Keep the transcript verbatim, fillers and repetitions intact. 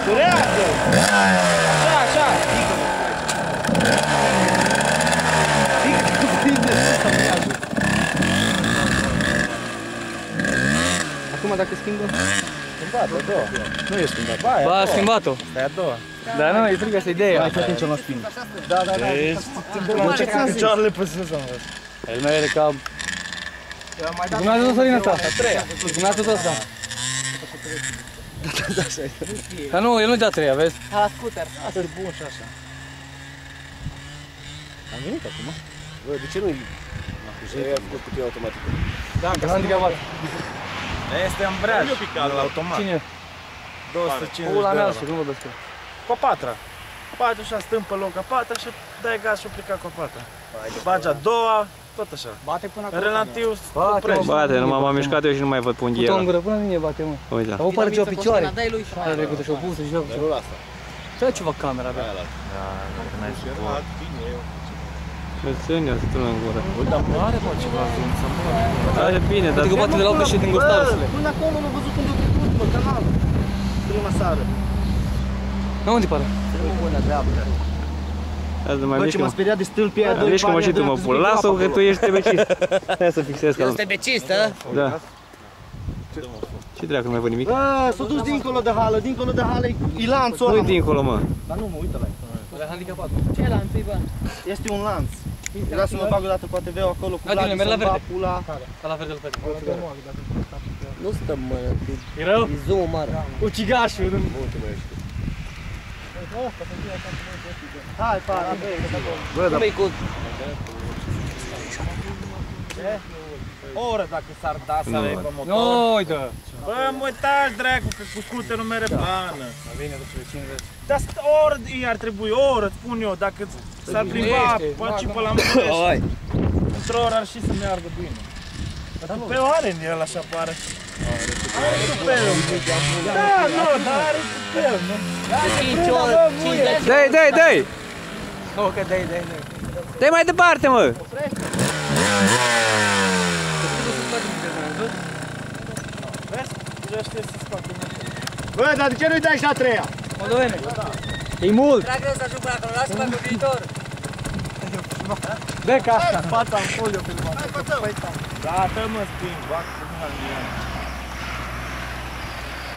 Turează! Așa, așa! Acum dacă schimbă? Schimbat, a doua. Nu e schimbat. Ba, Ba, a schimbat-o. Stai a doua. Dar nu, e frică asta ideea. Hai să atunci la schimb. Da, da, da. Deci, picioarele pe sus am văzut. El meu e ca... Urmează tot Sorin asta. A treia. Urmează tot asta. Da, așa e. Dar nu, el nu-i de a treia, vezi? La scooter. Asta e bun și așa. Am venit acum. Bă, de ce nu-i? E făcut cutie automatică. Da, că s-a handicapat. Este ambreaj. La automat. Cine? două sute cincizeci Pula de mea, euro. și cum vorbesc eu? Cu a patra. Patra și stăm pe loc a patra și dai gaz și o pleca cu a patra. Bagi a doua, tot așa. Bate până acolo. Relativ Bate, oprești. mă, Bate, numai m-am mișcat eu și nu mai văd punghia. Put-o în gură, până mine bate, mă. Uite. Dar o pare ceva picioare. Dai lui și Care trecută și-o pusă și-o pusă. Ce ai ceva camera avea? Ce ține să tu în gură. Uite, dar mare bă ceva zoom să mă. Are bine, dar... Adică bate de la ocă și din gustarusele. Până acolo nu am văzut cum duc trecut pe canal. Prima seară. Nu, unde pare? Bună dreaptă. Azi mai Bă, ce mișcă m-a mă. speriat de stâlpii aia doi. Mișcă mă și tu mă pula. Lasă-o că tu ești tebecist. Hai să fixez ca... Eu sunt becist, a? Da. Ce dracu, nu mai văd nimic? Bă, s-a dus dincolo de hală, dincolo de hală e lanțul ăla. Nu-i dincolo, mă. Dar nu mă, uite la Le-a handicapat. Ce e la întâi, bă? Este un lanț. Vreau să mă bag o dată cu A T V-ul acolo cu Adine, Vlad, merg la să-mi va verde. pula. Ca la verde, verde. Nu stăm, mă, E rău? e zoom mare. Ucigașul. Hai, pa, Bă, dar... Cum e cu... o oră dacă s-ar da să avem pe motor. Nu, uite. Bă, mă uitați, dracu, că cu scooterul mere bană. Bine, duce cincizeci. Dar o oră i-ar trebui, o oră, spun eu, dacă s-ar plimba pe pe la Murești. Într-o oră ar și să meargă bine. Dar tupeu are în el, așa pare. Are tupeu. Da, nu, dar are tupeu, nu? De cinci ori, cinci de... Dai, dai, dai! Nu, că dai, dai, dai. Dai mai departe, mă! Vezi? Deja știe să scoate. Bă, dar de ce nu-i dai și a treia? Moldovene. E mult. Era greu să ajung până acolo, lasă-mă pe viitor. Dă ca asta. Fața în foliu filmat. Da, dă mă spin, bag, nu mai